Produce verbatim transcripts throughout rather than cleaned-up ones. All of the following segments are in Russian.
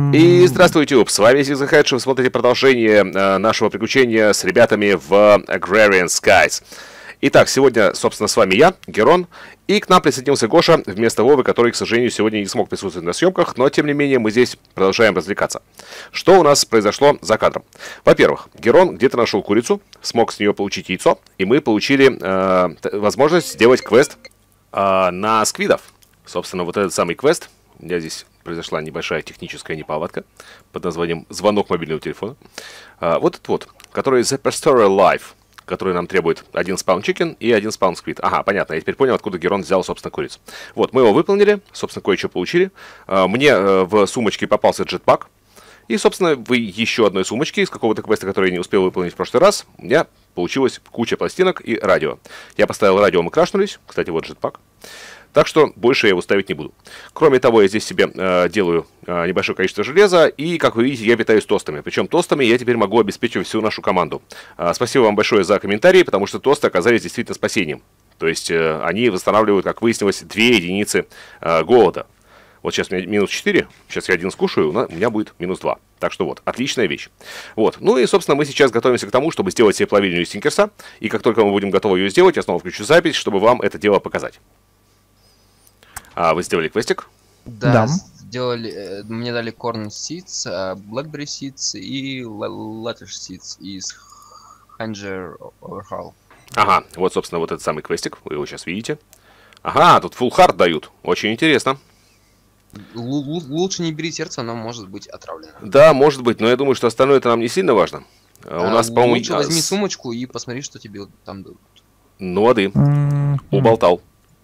И здравствуйте, YouTube, с вами Зигзаг Хедж, вы смотрите продолжение э, нашего приключения с ребятами в Agrarian Skies. Итак, сегодня, собственно, с вами я, Герон, и к нам присоединился Гоша вместо Вовы, который, к сожалению, сегодня не смог присутствовать на съемках, но, тем не менее, мы здесь продолжаем развлекаться. Что у нас произошло за кадром? Во-первых, Герон где-то нашел курицу, смог с нее получить яйцо, и мы получили э, возможность сделать квест э, на сквидов. Собственно, вот этот самый квест, у меня здесь произошла небольшая техническая неполадка под названием «Звонок мобильного телефона». А, вот этот вот, который The Pastoral Life, который нам требует один спаун чикен и один спаун сквид. Ага, понятно, я теперь понял, откуда Герон взял, собственно, курицу. Вот, мы его выполнили, собственно, кое-что получили. А, мне а, в сумочке попался джетпак. И, собственно, в еще одной сумочке из какого-то квеста, который я не успел выполнить в прошлый раз, у меня получилась куча пластинок и радио. Я поставил радио, мы крашнулись. Кстати, вот джетпак. Так что больше я его ставить не буду. Кроме того, я здесь себе э, делаю э, небольшое количество железа. И, как вы видите, я питаюсь тостами. Причем тостами я теперь могу обеспечивать всю нашу команду. Э, спасибо вам большое за комментарии, потому что тосты оказались действительно спасением. То есть э, они восстанавливают, как выяснилось, две единицы э, голода. Вот сейчас у меня минус четыре. Сейчас я один скушаю, у меня будет минус два. Так что вот, отличная вещь. Вот. Ну и, собственно, мы сейчас готовимся к тому, чтобы сделать себе плавильню из Тинкерса. И как только мы будем готовы ее сделать, я снова включу запись, чтобы вам это дело показать. А вы сделали квестик? Да, Да. сделали, э, мне дали corn seeds, э, blackberry seeds и lettuce seeds из Hanger Overhaul. Ага, вот, собственно, вот этот самый квестик, вы его сейчас видите. Ага, тут full heart дают, очень интересно. Л- л- лучше не бери сердце, оно может быть отравлено. Да, может быть, но я думаю, что остальное это нам не сильно важно. А у А, нас, по-моему... лучше а, возьми с- сумочку и посмотри, что тебе там дадут. Ну, воды, М, уболтал.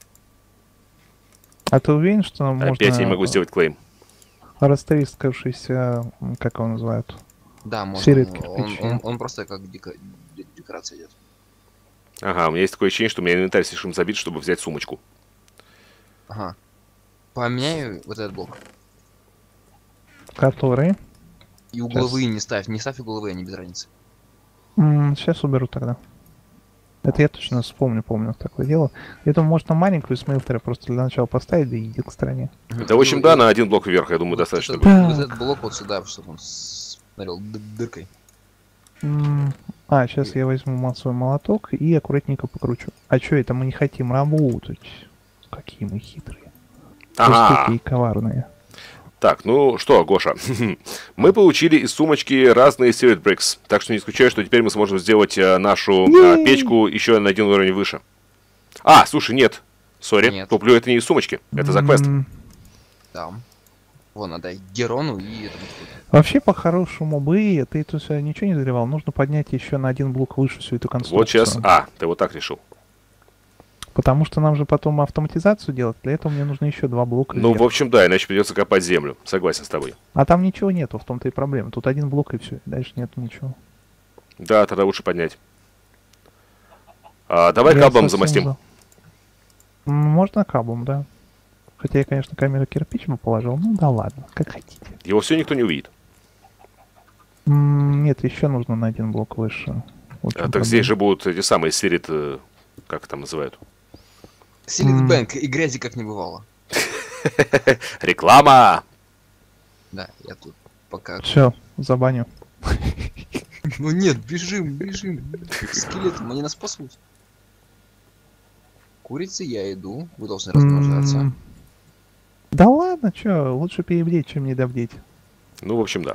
А ты уверен, что нам Опять я не можно могу сделать клейм. растрескавшийся, как его называют? Да, можно. Сирет Он, кирпичи. он- он просто как дека- де- декорация идет. Ага, у меня есть такое ощущение, что у меня инвентарь слишком забит, чтобы взять сумочку. Ага. Поменяю вот этот блок. Который? И угловые не ставь. Не ставь угловые, они без разницы. Сейчас уберу тогда. Это я точно вспомню, помню такое дело. Я думаю, можно маленькую смелтера просто для начала поставить, да и идти к стороне. Да, в общем, да, на один блок вверх, я думаю, достаточно Вот будет. этот, вот этот блок вот сюда, чтобы он смотрел д- дыркой. М, А, сейчас я возьму массовый молоток и аккуратненько покручу. А что это мы не хотим работать? Какие мы хитрые. Ага. Жестокие и коварные. Так, ну что, Гоша, мы получили из сумочки разные Spirit Bricks, так что не исключаю, что теперь мы сможем сделать э, нашу э, Ей! печку еще на один уровень выше. А, слушай, нет, сори, Нет. туплю, это не из сумочки, это за квест. М, Да. Вон, надо Герону и этому. Вообще, по-хорошему бы, ты тут всё ничего не заливал, нужно поднять еще на один блок выше всю эту конструкцию. Вот сейчас, а, ты вот так решил. Потому что нам же потом автоматизацию делать, для этого мне нужно еще два блока. Ну, вверх. в общем, да, иначе придется копать землю, согласен с тобой. А там ничего нету, в том-то и проблема. Тут один блок и все, дальше нету ничего. Да, тогда лучше поднять. А, давай Я кабом совсем замостим. за. М, Можно кабом, да. Хотя я, конечно, камеру кирпич бы положил, ну да ладно, как хотите. Его все никто не увидит. М, Нет, еще нужно на один блок выше. Вот в А, чем так здесь проблема. же будут эти самые сирит, э, как там называют? Силит М. Бэнк, и грязи как не бывало. Реклама! Да, я тут пока... Все, забаню. Ну нет, бежим, бежим. Скелетом, они нас спасут. Курицы я иду, вы должны размножаться. М, Да ладно, чё, лучше перебдеть, чем не добдеть. Ну, в общем, да.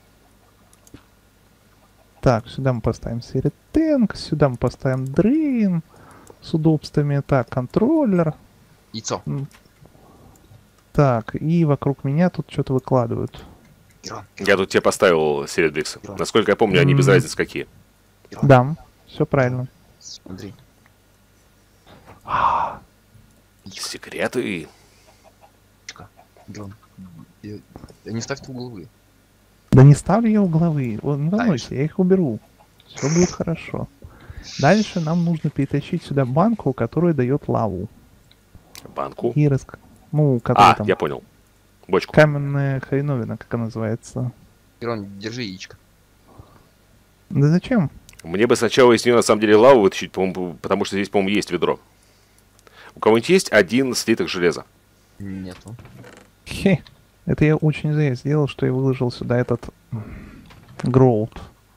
Так, сюда мы поставим серитенг, сюда мы поставим дрейн с удобствами. Так, контроллер. Яйцо. Так, и вокруг меня тут что-то выкладывают. Герон, Я тут тебе поставил сирит бриксы. Да. Насколько я помню, они без М. разницы какие. Герон, Да, все правильно. смотри. Секреты. Герон, э, э, не ставь угловые. Да не ставлю я угловые, о, не волнуйся, Ставишь. я их уберу. Все будет хорошо. Дальше нам нужно перетащить сюда банку, которая дает лаву. Банку. И рас... Ну, которая А, там... я понял. Бочку. Каменная хреновина, как она называется. Герон, держи яичко. Да зачем? Мне бы сначала из нее на самом деле лаву вытащить, по-моему, потому что здесь, по-моему, есть ведро. У кого-нибудь есть один слиток железа? Нету. Хе. Это я очень зря сделал, что я выложил сюда этот гроут.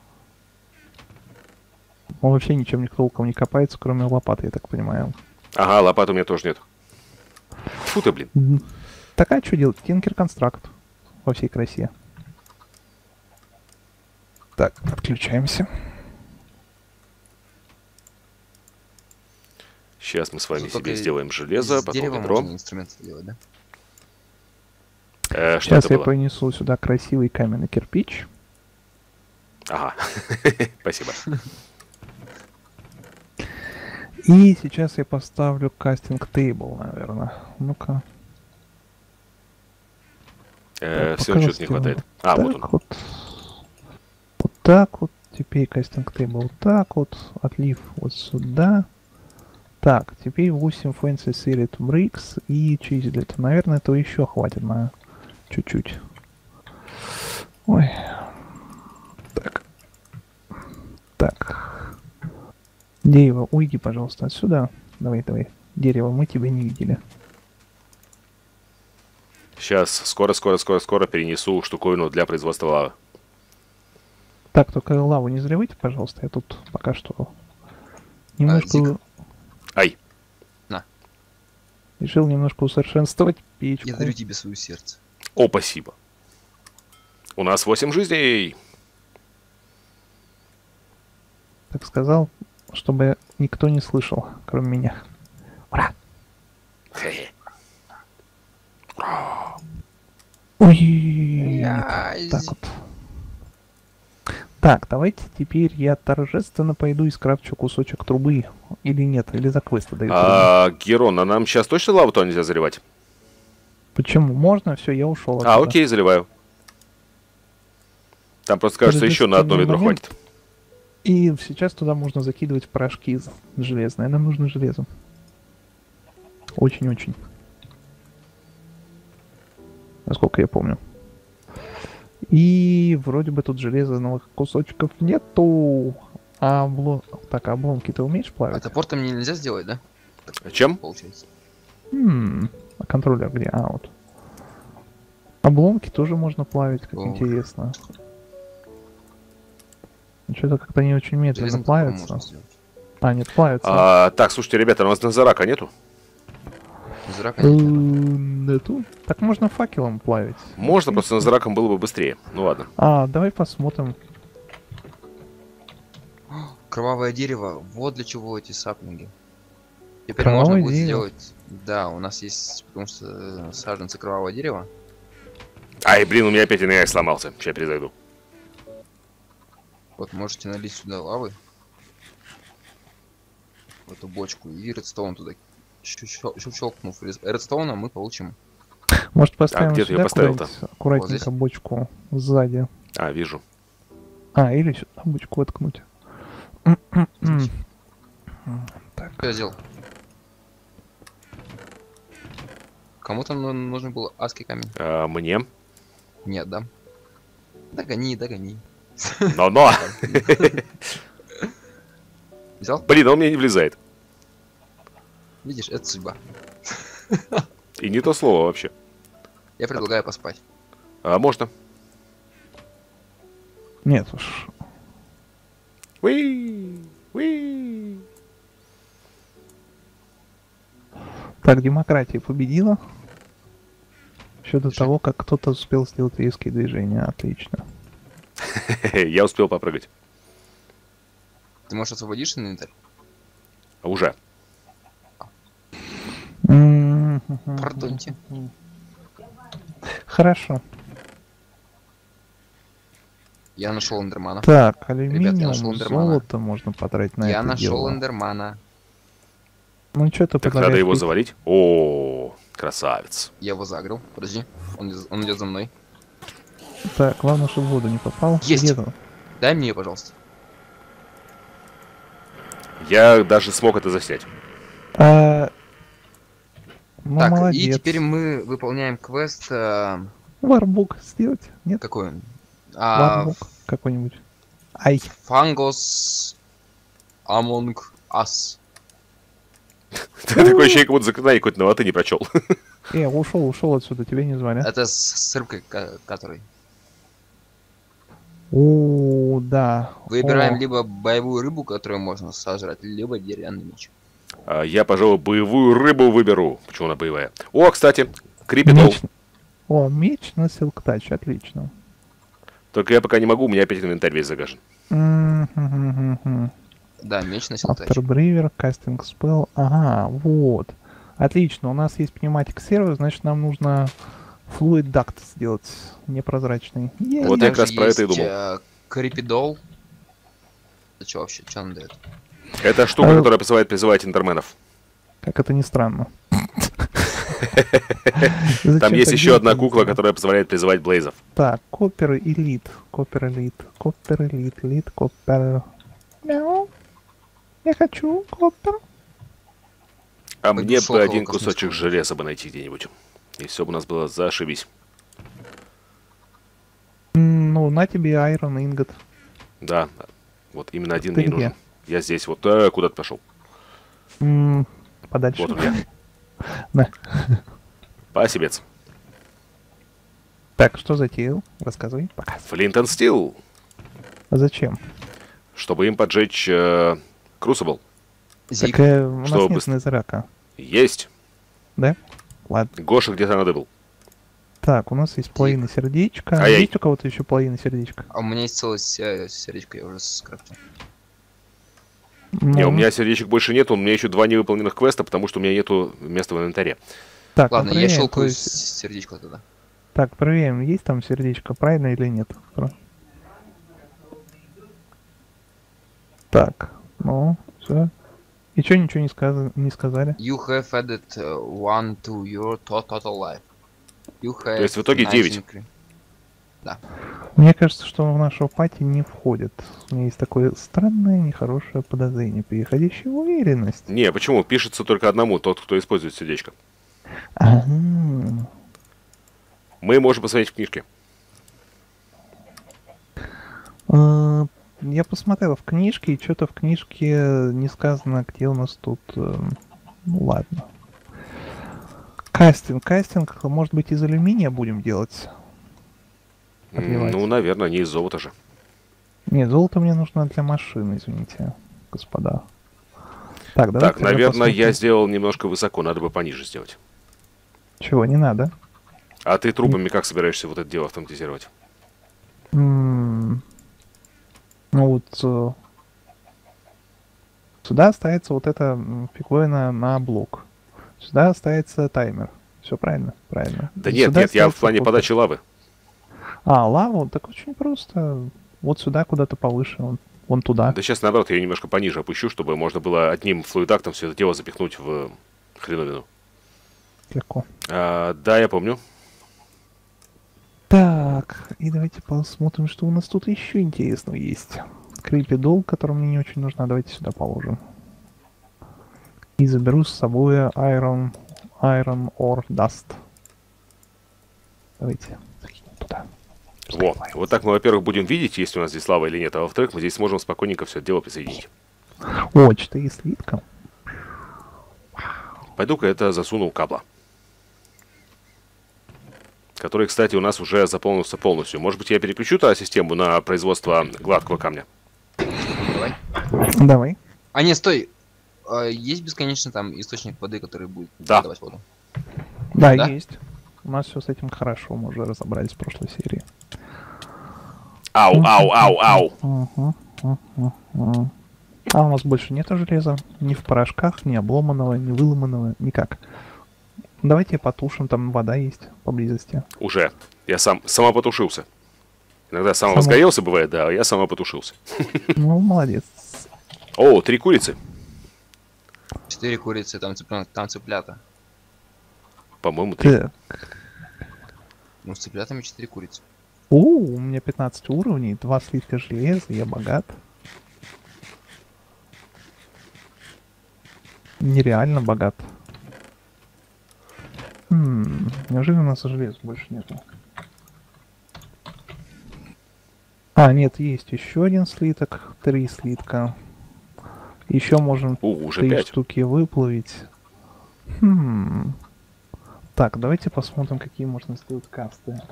Он вообще ничем не толком не копается, кроме лопаты, я так понимаю. Ага, лопаты у меня тоже нет. Фу ты, блин. М, Так а что делать? Тинкер констракт во всей красе. Так, отключаемся. Сейчас мы с вами Тут себе только сделаем железо, Из потом дерева ведро. можно инструмент делать, да? Э, что Сейчас это я было? принесу сюда красивый каменный кирпич. Ага. Спасибо. И сейчас я поставлю кастинг тейбл, наверное. Ну-ка. Э, Так, Все, пока что-то не сделаю. хватает. А, так вот он. вот. Вот так вот. Теперь кастинг тейбл вот так вот. Отлив вот сюда. Так, теперь восемь Fancy Sealed Bricks и Chiseled. Наверное, этого еще хватит на чуть-чуть. Ой. Так. Так. Дерево, уйди, пожалуйста, отсюда. Давай, давай. Дерево, мы тебя не видели. Сейчас скоро, скоро, скоро, скоро перенесу штуковину для производства лавы. Так, только лаву не заливайте, пожалуйста. Я тут пока что немножко... Зик. Ай. Решил немножко усовершенствовать печку. Я дарю тебе свое сердце. О, спасибо. У нас восемь жизней. Так сказал, чтобы никто не слышал, кроме меня. Ура! Хе-хе. Ой, нет, Ясь. так вот. Так, давайте теперь я торжественно пойду и скрафчу кусочек трубы. Или нет, или за квесты дают. А, Герон, а нам сейчас точно лаву туда нельзя заливать? Почему? Можно? Все, я ушел. А, окей, заливаю. Там просто, кажется, еще на одно ведро момент. хватит. И сейчас туда можно закидывать порошки из- железные. Нам нужно железо. Очень-очень. Насколько я помню. И вроде бы тут железных кусочков нету. А обло... Так, а обломки ты умеешь А плавить? топор-то мне нельзя сделать, да? Чем? Получается. М, А контроллер где? А, вот. Обломки тоже можно плавить, как О. интересно. Что-то как-то не очень медленно Железным топором плавится. можно сделать. А, нет, плавится. А, так, слушайте, ребята, у нас Назарака нету? Из рака Э, нет, да. Нету? Так можно факелом плавить. Можно, просто Назараком было бы быстрее. Ну ладно. А, давай посмотрим. Кровавое дерево. Вот для чего эти саплинги. Теперь Кровавое можно будет дерево. сделать... Да, у нас есть, потому что э, саженцы кровавого дерева. Ай, блин, у меня опять эн эй ай сломался. Сейчас перезайду. Вот можете налить сюда лавы. В эту бочку. И редстоун туда. Щелк- щелк- Щелкнув рез- редстоуном, мы получим. Может поставим где ты её сюда поставил-то? куда-нибудь аккуратненько Вот здесь? бочку сзади. А, вижу. А, или сюда бочку воткнуть. М-м-м. Так. Что я сделал? Кому-то ну- нужен был адский камень? А, мне. Нет, да? Догони, догони. Но-но! Взял? Блин, он мне не влезает. Видишь, это судьба. И не то слово вообще. Я предлагаю поспать. А, можно. Нет уж. Уи! Уи! Так, демократия победила. Еще до Слушай. того, как кто-то успел сделать резкие движения. Отлично. Я успел попрыгать. Ты можешь освободишь инвентарь? Уже. М-м-м. Пардоньте. Хорошо. Я нашел эндермана. Так, я алюминиум, нашел эндермана. золото можно потратить на Я это нашел дело. эндермана. Ну что ты Так надо его завалить. О, красавец. Я его загрел. Подожди. Он, идет- он идет за мной. Так, главное, чтобы в воду не попал. Есть. Где ты? Дай мне, пожалуйста. Я даже смог это заснять. А, Ну, так, молодец. и теперь мы выполняем квест. э, Варбук сделать? Нет? какой он? А, Варбук какой-нибудь. Ай. Фангос Among Us. Такое ощущение, как будто заклинание какое-то на латыни прочел. Э, ушел, ушел отсюда, тебя не звали. Это с, с рыбкой, ко- который. О, да. Выбираем О, либо боевую рыбу, которую можно сожрать, либо деревянный меч. А, я, пожалуй, боевую рыбу выберу. Почему она боевая? О, кстати, крипидол. меч. О, меч на Silk Touch, отлично. Только я пока не могу, у меня опять инвентарь весь загажен. М-м-м-м-м. Да, меч на силтач. Afterbreather, кастинг спел. Ага, вот. Отлично, у нас есть пневматик сервер, значит нам нужно Fluid Duct сделать непрозрачный. Е-е. Вот я как раз про это и думал. э, Крипидол. Это что вообще? Что он дает? Это штука, А- которая позволяет призывать эндерменов. Как это ни странно. Там есть еще одна кукла, которая позволяет призывать блейзов. Так, Копер Элит. Копер Элит. Копер Элит. Элит Копер. Мяу. Я хочу Копер. А Пойду мне бы шелкового один космического. кусочек железа бы найти где-нибудь. И все бы у нас было зашибись. М, Ну, на тебе Iron Ingot. Да, вот именно один Ты мне и где? нужен. Я здесь, вот э, куда ты пошел. М, Подальше. Вот у меня. Да. Спасибец. Так, что затеял? Рассказывай. Пока. Флинт энд Стил, А зачем? чтобы им поджечь э, Crucible. Зип. Так э, у нас Чтобы нет быстро- Незерака. Есть. Да? Ладно. Гоша где-то надо был. Так, у нас есть половина сердечка. Ай-яй. Есть у кого-то еще половина сердечка? А у меня есть целое се- сердечко, я уже скрафтил. Не, у Ну, меня сердечек больше нету, у меня еще два невыполненных квеста, потому что у меня нету места в инвентаре. Так, Ладно, ну, я проверяем, щелкаю то есть- с- сердечко тогда. Так, проверяем, есть там сердечко, правильно или нет. Про- Так, ну, все. И что, ничего не, сказ... не сказали? You have added uh, one to your to- total life. You have То есть в итоге nice девять. incre- Мне кажется, что в нашего пати не входит. У меня есть такое странное, нехорошее подозрение, переходящее в уверенность. Не, почему? Пишется только одному, тот, кто использует сердечко. Ага. Мы можем посмотреть в книжке. А, Я посмотрел в книжке, и что-то в книжке не сказано, где у нас тут... э, Ну ладно. Кастинг. Кастинг, может быть, из алюминия будем делать? М, Отливать. Ну, наверное, не из золота же. Нет, золото мне нужно для машины, извините, господа. Так, давай. Так, наверное, я сделал немножко высоко, надо бы пониже сделать. Чего, не надо? А ты трубами как собираешься вот это дело автоматизировать? М, Ну вот... э, Сюда ставится вот эта м, фиговина на блок. Сюда ставится таймер. Все правильно? Правильно. Да нет, Сюда нет, я в ставится плане кофе. подачи лавы. А, лаву? Так очень просто. Вот сюда куда-то повыше, вон, вон туда. Да сейчас, наоборот, я ее немножко пониже опущу, чтобы можно было одним флуидактом все это дело запихнуть в хреновину. Легко. А, да, я помню. Так, и давайте посмотрим, что у нас тут еще интересного есть. Крипидол, которая мне не очень нужна, давайте сюда положим. И заберу с собой Iron, Iron Ore Dust. Давайте закинем туда. Во, вот так мы, во-первых, будем видеть, есть у нас здесь лава или нет, а во-вторых, мы здесь сможем спокойненько все это дело присоединить. О, четыре слитка. Пойду-ка это засуну у кабла. Который, кстати, у нас уже заполнился полностью. Может быть, я переключу ту систему на производство гладкого камня? Давай. Давай. А не, стой! А, есть бесконечно там источник воды, который будет Да. давать воду. Да, Да? есть. У нас все с этим хорошо, мы уже разобрались в прошлой серии. Ау, ау, ау, ау. Мгм, мгм, мгм. А у нас больше нет железа. Ни в порошках, ни обломанного, ни выломанного, никак. Давайте потушим, там вода есть поблизости. Уже. Я сам сама потушился. Иногда сам Само- возгорелся, бывает, да, а я сама потушился. Ну, молодец. О, три курицы. Четыре курицы, там цыпленок, там цыплята. По-моему, три. Так. Ну, с цыплятами четыре курицы. О, у меня пятнадцать уровней, два слитка железа, я богат. Нереально богат. Хм, неужели у нас железа больше нету? А, нет, есть еще один слиток, три слитка. Еще можем У, уже три пять. штуки выплавить. Хм. Так, давайте посмотрим, какие можно сделать касты.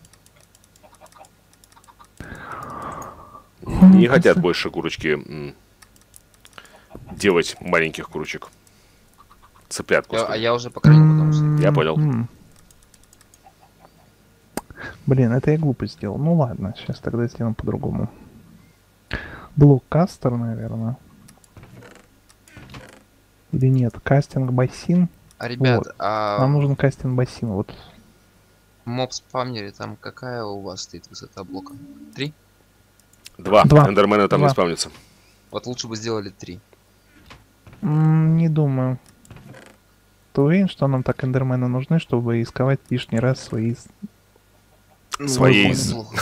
Не хотят больше курочки м, делать маленьких курочек. Цыплят, Я- а господи. я уже покранил, потому что... Я понял. М. Блин, это я глупо сделал. Ну ладно, сейчас тогда сделаем по-другому. Блоккастер, наверное. Или нет? Кастинг бассейн. А, ребят, Вот. а Нам нужен кастинг бассейн. Вот. в моб спавнере там какая у вас стоит высота блока? Три? Два. Два. Эндермена там Два. не спавнится. Вот лучше бы сделали три. М, Не думаю. Ты уверен, что нам так эндермены нужны, чтобы искать лишний раз свои... с- Своей... Выполнено. Слух.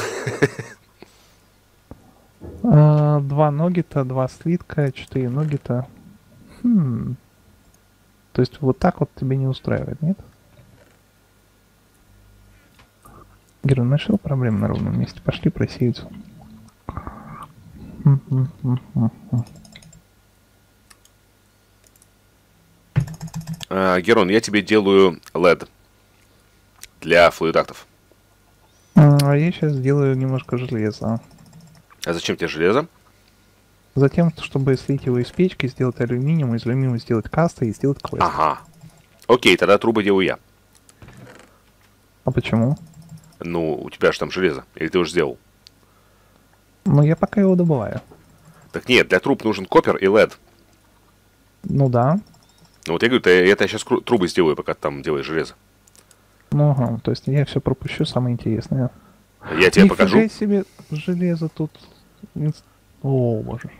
А, Два ногита, два слитка, четыре ногита. Хм. То есть вот так вот тебе не устраивает, нет? Герой, нашел проблему на ровном месте. Пошли просеяться. А, Герон, я тебе делаю лед для флуидактов. А я сейчас сделаю немножко железа. А зачем тебе железо? Затем, чтобы слить его из печки, сделать алюминиум, из алюминиума сделать касты и сделать квест. Ага. Окей, тогда трубы делаю я. А почему? Ну, у тебя же там железо. Или ты уже сделал? Ну, я пока его добываю. Так нет, для труб нужен копер и лед. Ну да. Ну вот я говорю, ты- это я сейчас трубы сделаю, пока ты там делаешь железо. Ну ага, то есть я все пропущу, самое интересное. Я тебе Нифига покажу. себе железо тут. Инс- О, боже.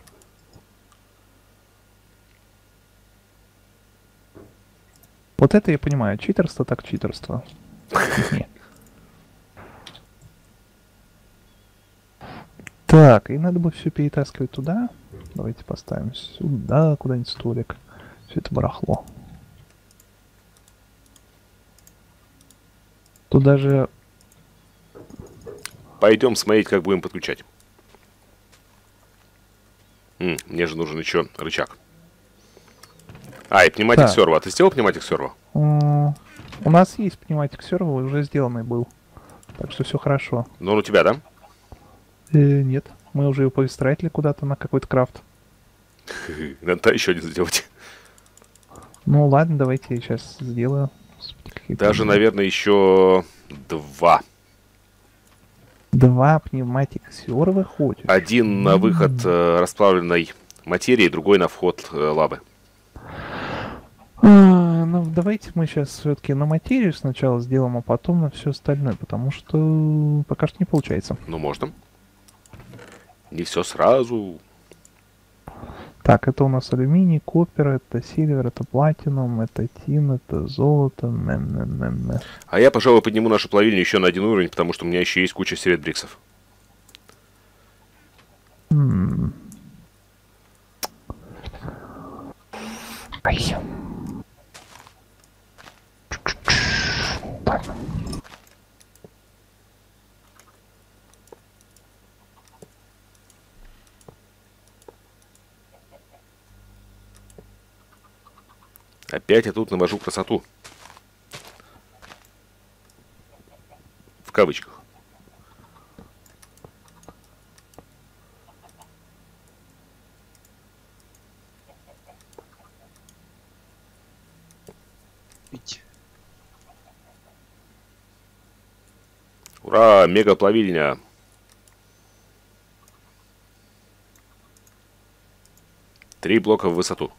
Вот это я понимаю. Читерство так читерство. Не. Так, и надо бы все перетаскивать туда. Давайте поставим сюда куда-нибудь столик. Все это барахло. Тут даже... Пойдем смотреть, как будем подключать. М, мне же нужен еще рычаг. А, и пневматик Так. серво. А ты сделал пневматик серво? м, У нас есть пневматик серво, уже сделанный был. Так что все хорошо. Ну, он у тебя, да? Э, нет, мы уже его поистратили куда-то на какой-то крафт. Надо еще один сделать. Ну ладно, давайте я сейчас сделаю. Господи, какие Даже, там наверное, еще два. Два пневматика серва ходят. Один на выход э, расплавленной материи, другой на вход э, лавы. А, ну давайте мы сейчас все-таки на материю сначала сделаем, а потом на все остальное, потому что пока что не получается. Ну, можно. Не все сразу. Так, это у нас алюминий, копер, это сильвер, это платинум, это тин, это золото. М-м-м-м. А я, пожалуй, подниму нашу плавильню еще на один уровень, потому что у меня еще есть куча середбриксов. М. Ай. Так. Опять я тут навожу красоту. В кавычках. Пить. Ура, мега-плавильня. Три блока в высоту.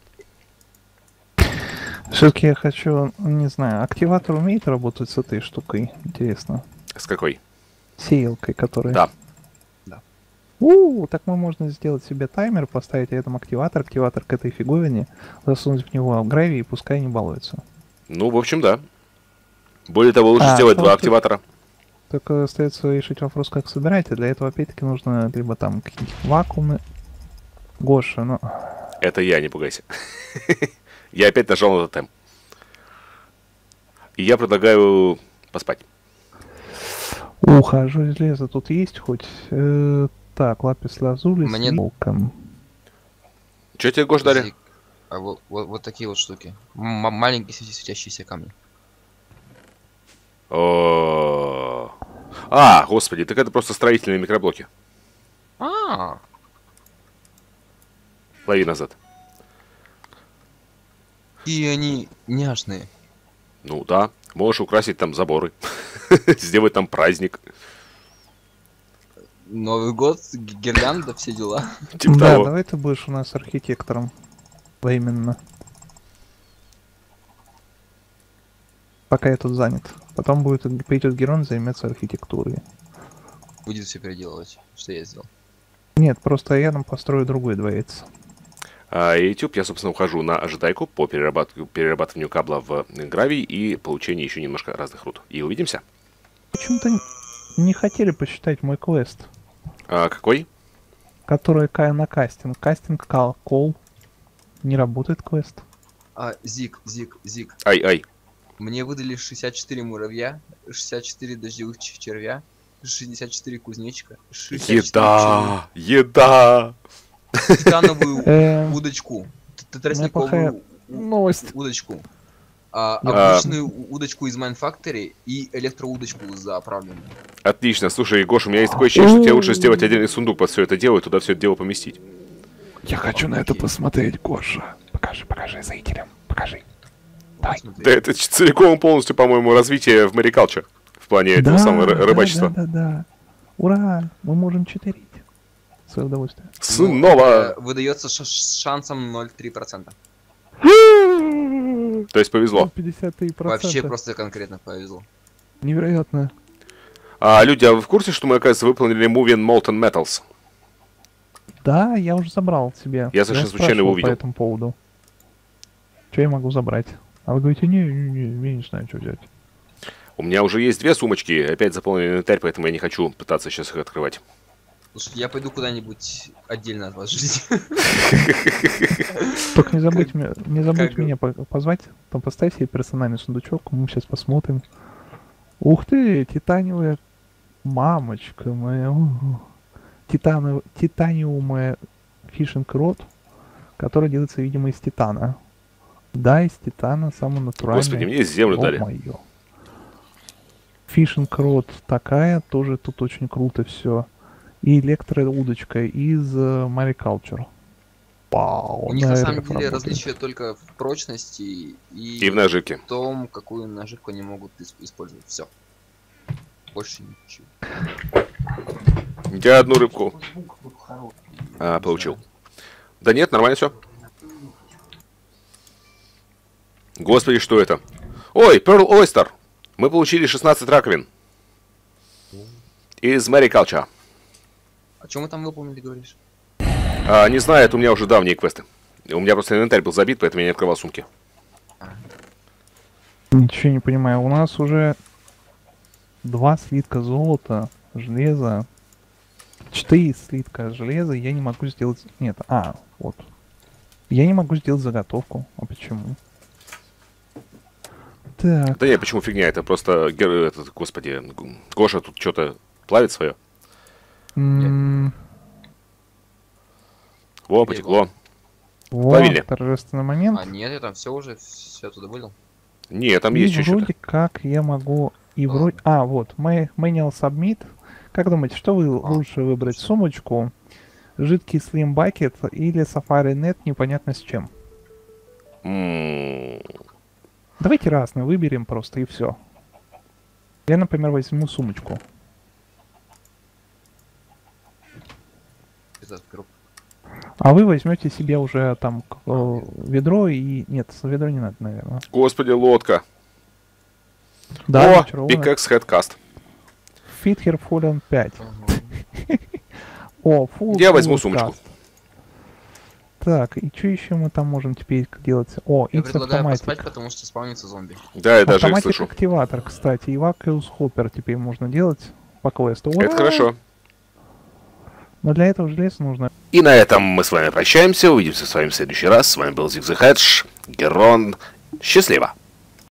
Все-таки я хочу, не знаю, активатор умеет работать с этой штукой? Интересно. С какой? Сеялкой, которая... Да. У, так мы можно сделать себе таймер, поставить рядом активатор, активатор к этой фиговине, засунуть в него гравий и пускай не балуется. Ну, в общем, да. Более того, лучше А, сделать ну, два тут- активатора. Только остается решить вопрос, как собирать, и для этого опять-таки нужно либо там какие-нибудь вакуумы. Гоша, ну... Это я, не пугайся. Я опять нажал на тотем. И я предлагаю поспать. Ух, а железо тут есть хоть? Э, так, лапис лазули Мне- с волком. Че тебе, Гош, дали? Подожди. А вот, вот, вот такие вот штуки. М- маленькие светящиеся камни. О. А, господи, так это просто строительные микроблоки. А, Лови назад. и они няшные. Ну да, можешь украсить там заборы. Сделать там праздник. Новый год, г- гирлянда, все дела. Типа Да, того. давай ты будешь у нас архитектором. Временно. Пока я тут занят. Потом будет придет Герон, займется архитектурой. Будет все переделывать, что я сделал. Нет, просто я нам построю другой дворец. А YouTube, я, собственно, ухожу на ожидайку по перерабат- перерабатыванию кабла в гравий и получению еще немножко разных руд. И увидимся. Почему-то н- не хотели посчитать мой квест, А, какой? который ка- на кастинг. Кастинг кал, кол. Не работает квест. А, Зик, Зик, Зик. Ай-ай. Мне выдали шестьдесят четыре муравья, шестьдесят четыре дождевых ч- червя, шестьдесят четыре кузнечика, шестьдесят четыре Еда! Еда! пчелы, титановую Э, удочку, т- плохая тростниковую у- новость. удочку, а, А. обычную у- удочку из Mine Factory и электроудочку заправленную. Отлично. Слушай, Гоша, у меня есть такое ощущение, что тебе лучше сделать отдельный сундук под все это дело и туда все это дело поместить. Я хочу на это посмотреть, Гоша. Покажи, покажи зрителям. Покажи. Давай. Посмотри. Да это ч- целиком полностью, по-моему, развитие в марикалче. В плане этого самого ры- рыбачества. Да, да, да. Ура! Мы можем читерить. Свое удовольствие. Ну, Снова! э, выдается ш- с шансом ноль целых три десятых процента. То есть повезло. пятьдесят три процента. Вообще просто конкретно повезло. Невероятно. А, люди, а вы в курсе, что мы, оказывается, выполнили Moving Molten Metals? Да, я уже забрал себе. Я совершенно случайно его спрашивал увидел. по этому поводу. Что я могу забрать? А вы говорите, не, не, не, я не знаю, что взять. У меня уже есть две сумочки, опять заполненный инвентарь, поэтому я не хочу пытаться сейчас их открывать. Слушай, я пойду куда-нибудь отдельно от вас жить. Только не забудь, ме- не забудь Как- меня по- позвать. Там поставь себе персональный сундучок, мы сейчас посмотрим. Ух ты, титаниевая мамочка моя. у. Титанов... Титаниумая фишинг род, который делается, видимо, из титана. Да, из титана, самый натуральный. Господи, мне землю дали. Ё-моё. Фишинг род такая, тоже тут очень круто все. И электроудочка из э, Mariculture. Вау, У них на самом наверное, деле работает. различие только в прочности и, И в наживке. в том, какую наживку они могут ис- использовать. Все. Больше ничего. Я одну рыбку а, получил. Да нет, нормально все. Господи, что это? Ой, Pearl Oyster. Мы получили шестнадцать раковин. Из Mariculture. А что мы там выполнили, говоришь? А, не знаю, это у меня уже давние квесты. У меня просто инвентарь был забит, поэтому я не открывал сумки. Ничего не понимаю. У нас уже два слитка золота, железа, четыре слитка железа. Я не могу сделать... Нет, а, вот. Я не могу сделать заготовку. А почему? Так, Да нет, почему фигня? Это просто, гер- этот, господи, Г- Гоша тут что-то плавит свое. м, Во, потекло. вот Плавили. торжественный момент. А нет, я там все уже, все туда вылил. Нет, там И есть еще вроде что-то. как я могу... И вроде... А, вот, мэ- manual submit. Как думаете, что вы лучше выбрать? Сумочку, жидкий Slim Bucket или Safari Net непонятно с чем? М, Давайте разные выберем просто и все. Я, например, возьму сумочку. Это открыл. А вы возьмете себе уже там к- э, ведро и... Нет, ведро не надо, наверное. Господи, лодка. Да, О, зачарованно. Pickaxe Headcast. Fit here Fallen пять. Ага. О, full Я возьму full сумочку. cast. Так, и что еще мы там можем теперь делать? О, Я it's предлагаю automatic. поспать, потому что спавнится зомби. Да, я даже их Автоматик слышу. активатор, кстати. И Vacuous Hopper теперь можно делать по квесту. Это Ура! хорошо. Но для этого железа нужно. И на этом мы с вами прощаемся. Увидимся с вами в следующий раз. С вами был Zig the Hedge. Герон. Счастливо.